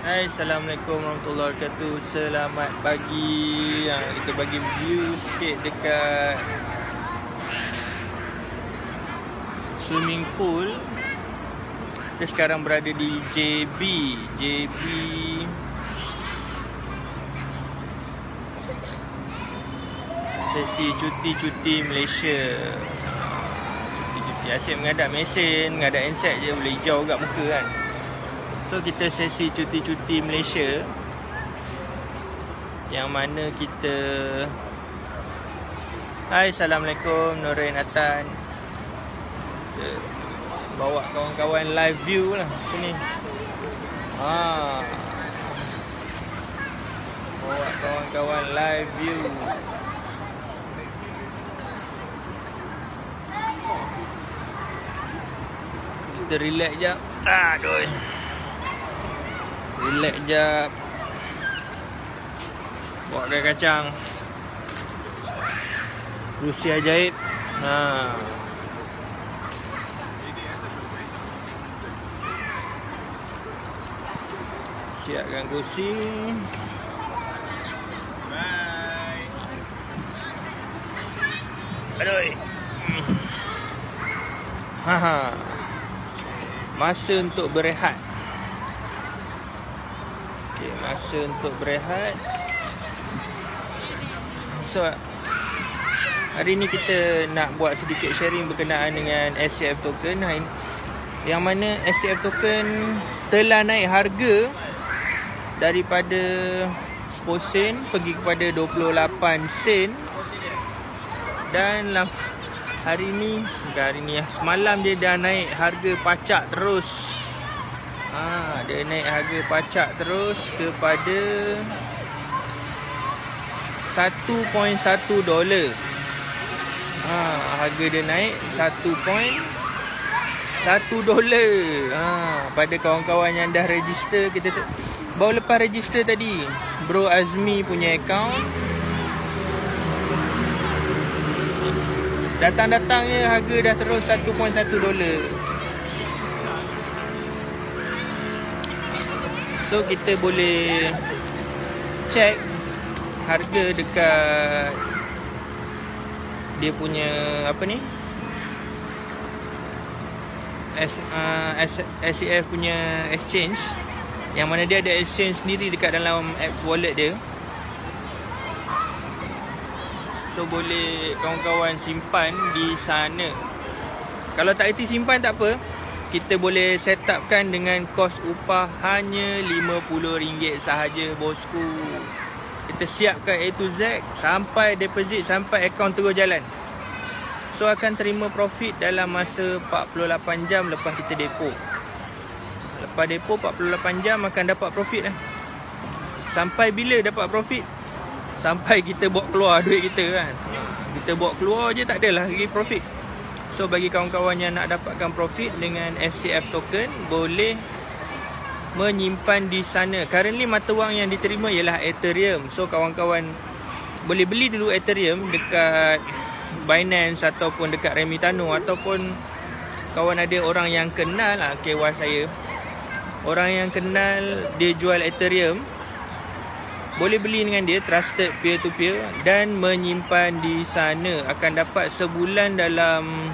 Hai, Assalamualaikum warahmatullahi wabarakatuh. Selamat pagi. Kita bagi view sikit dekat swimming pool. Kita sekarang berada di JB sesi cuti Malaysia. Cuti asyik mengadap mesin, mengadap handset je, boleh hijau kat muka kan. So kita sesi cuti Malaysia, yang mana kita Hai, Assalamualaikum, Norin Atan. Kita bawa kawan-kawan live view lah sini. Bawa kawan-kawan live view. Kita relax jap. Aduh. Relax jap. Bawa air kacang. Kerusi ajaib. Siapkan kerusi. Bye. Aduh. Masa untuk berehat. Okay, masa untuk berehat. So, hari ni kita nak buat sedikit sharing berkenaan dengan SCF token. Yang mana SCF token telah naik harga daripada 10 sen pergi kepada 28 sen. Dan hari ni semalam dia dah naik harga pacak terus. Dia naik harga pacak terus kepada $1.1. Harga dia naik $1.1. Pada kawan-kawan yang dah register, kita baru lepas register tadi, Bro Azmi punya account. Datang-datangnya harga dah terus $1.1. So kita boleh check harga dekat dia punya SCF punya exchange, yang mana dia ada exchange sendiri dekat dalam apps wallet dia. So boleh kawan-kawan simpan di sana. Kalau tak erti simpan tak apa, kita boleh set upkan dengan kos upah hanya RM50 sahaja, bosku. Kita siapkan A to Z sampai deposit, sampai akaun terus jalan. So akan terima profit dalam masa 48 jam lepas kita depo. Lepas depo 48 jam akan dapat profit lah. Sampai bila dapat profit? Sampai kita bawa keluar duit kita kan. Kita bawa keluar je tak adalah lagi profit. So bagi kawan-kawan yang nak dapatkan profit dengan SCF token, boleh menyimpan di sana. Currently mata wang yang diterima ialah Ethereum. So kawan-kawan boleh beli dulu Ethereum dekat Binance ataupun dekat Remitano, ataupun kawan ada orang yang kenal KY saya, orang yang kenal dia jual Ethereum, boleh beli dengan dia, trusted peer to peer, dan menyimpan di sana. Akan dapat sebulan dalam,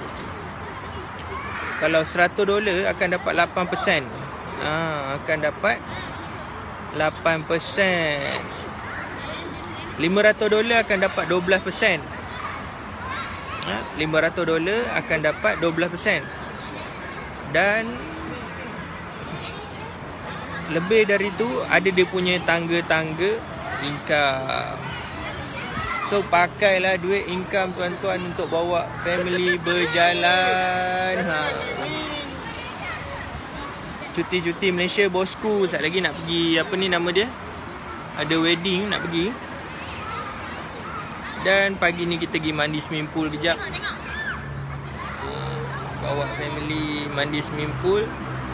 kalau $100 akan dapat 8%. Akan dapat 8%. $500 akan dapat 12%. $500 akan dapat 12%. Dan lebih dari itu, ada dia punya tangga-tangga income. So pakailah duit income tuan-tuan untuk bawa family berjalan. Cuti Malaysia, bosku. Sekejap lagi nak pergi, nama dia, ada wedding nak pergi. Dan pagi ni kita pergi mandi swimming pool kejap. Bawa family mandi swimming pool.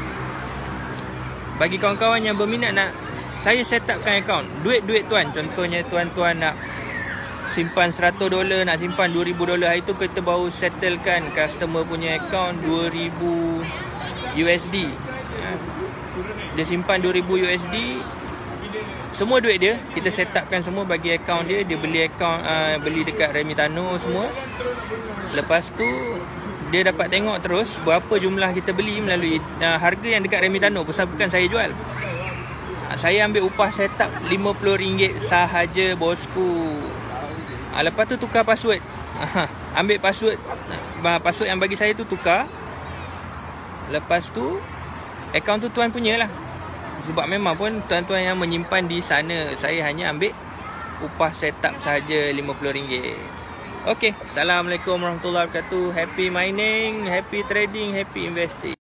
Bagi kawan-kawan yang berminat nak saya set upkan akaun, duit-duit tuan, contohnya tuan-tuan nak simpan $100, nak simpan $2,000, hari tu kita baru settlekan customer punya akaun $2,000 USD. Dia simpan 2000 USD. Semua duit dia kita set upkan semua bagi akaun dia. Dia beli akaun beli dekat Remitano semua. Lepas tu dia dapat tengok terus berapa jumlah kita beli melalui harga yang dekat Remitano. Bukan saya jual. Saya ambil upah setup RM50 sahaja, bosku. Lepas tu tukar password. Ambil password yang bagi saya tu tukar. Lepas tu akaun tu tuan punya lah. Sebab memang pun tuan-tuan yang menyimpan di sana. Saya hanya ambil upah setup sahaja RM50. Okey, Assalamualaikum warahmatullahi wabarakatuh. Happy mining, happy trading, happy investing.